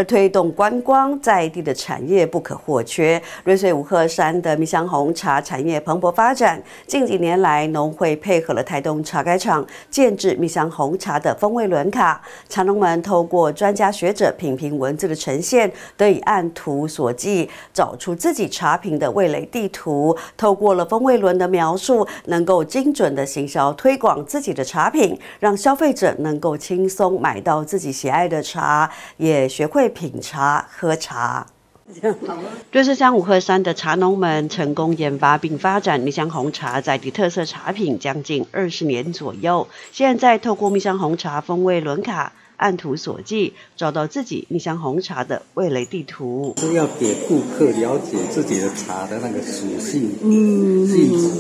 而推动观光在地的产业不可或缺。瑞穗五鹤山的蜜香红茶产业蓬勃发展，近几年来，农会配合了台东茶改场，建制蜜香红茶的风味轮卡。茶农们透过专家学者品评文字的呈现，得以按图索骥，找出自己茶品的味蕾地图。透过了风味轮的描述，能够精准的行销推广自己的茶品，让消费者能够轻松买到自己喜爱的茶，也学会品茶、喝茶。瑞穗乡五鹤山的茶农们成功研发并发展蜜香红茶在地特色茶品将近20年左右。现在透过蜜香红茶风味轮卡，按图索骥，找到自己蜜香红茶的味蕾地图。 是要给顾客了解自己的茶的那个属性、性质，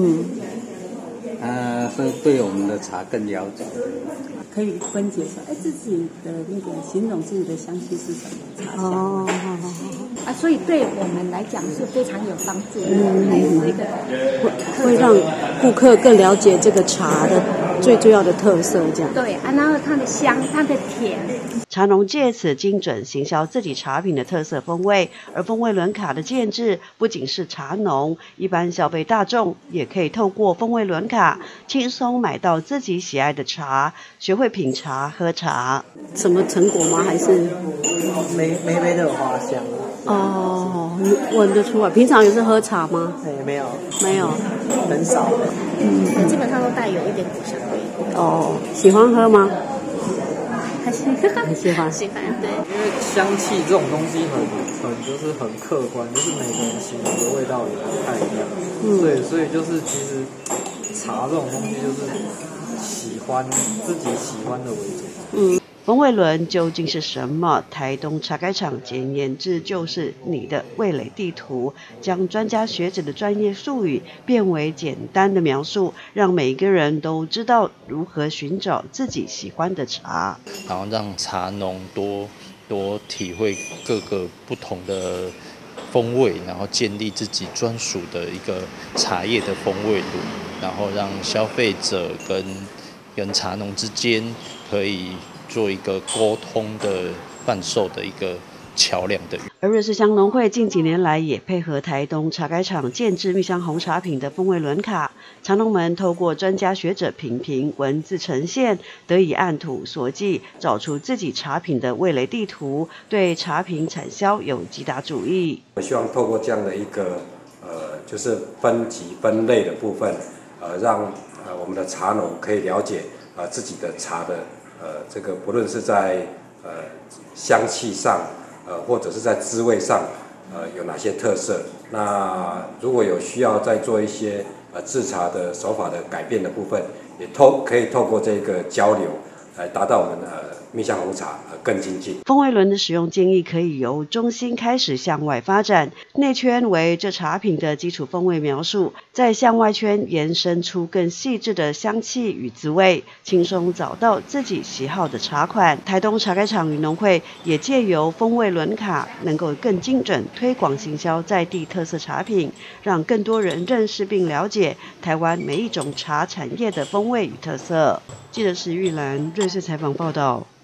会对我们的茶更了解。 可以分解出来，自己的那个形容自己的香气是什么茶香所以对我们来讲是非常有帮助的， 会让顾客更了解这个茶的最重要的特色，这样。 对然后它的香，它的甜。 茶农借此精准行销自己茶品的特色风味，而风味轮卡的建制不仅是茶农，一般消费大众也可以透过风味轮卡轻松买到自己喜爱的茶，学会品茶、喝茶。什么成果吗？还是微微的花香。 你闻得出来。平常有是喝茶吗？ 没有，很少。 基本上都带有一点果香味。 喜欢喝吗？ 很喜欢，对。 因为香气这种东西就是很客观，就是每个人形容的味道也不太一样。所以就是其实茶这种东西就是自己喜欢的为主。 风味轮究竟是什么？台东茶改场简言之就是你的味蕾地图，将专家学者的专业术语变为简单的描述，让每一个人都知道如何寻找自己喜欢的茶， 然后让茶农多体会各个不同的风味，然后建立自己专属的一个茶叶的风味轮，然后让消费者跟茶农之间可以做一个沟通的贩售的一个桥梁的。 而瑞穗乡农会近几年来也配合台东茶改场建制蜜香红茶品的风味轮卡，茶农们透过专家学者品评文字呈现，得以按图索骥，找出自己茶品的味蕾地图，对茶品产销有极大助益。 我希望透过这样的一个就是分级分类的部分，让我们的茶农可以了解自己的茶的这个不论是在香气上，或者是在滋味上，有哪些特色？那如果有需要再做一些制茶的手法的改变的部分，也可以透过这个交流，来达到我们蜜香红茶更精进。 风味轮的使用建议可以由中心开始向外发展，内圈为这茶品的基础风味描述，再向外圈延伸出更细致的香气与滋味，轻松找到自己喜好的茶款。台东茶改场与农会也借由风味轮卡，能够更精准推广行销在地特色茶品，让更多人认识并了解台湾每一种茶产业的风味与特色。记者石玉兰，瑞穗采访报道。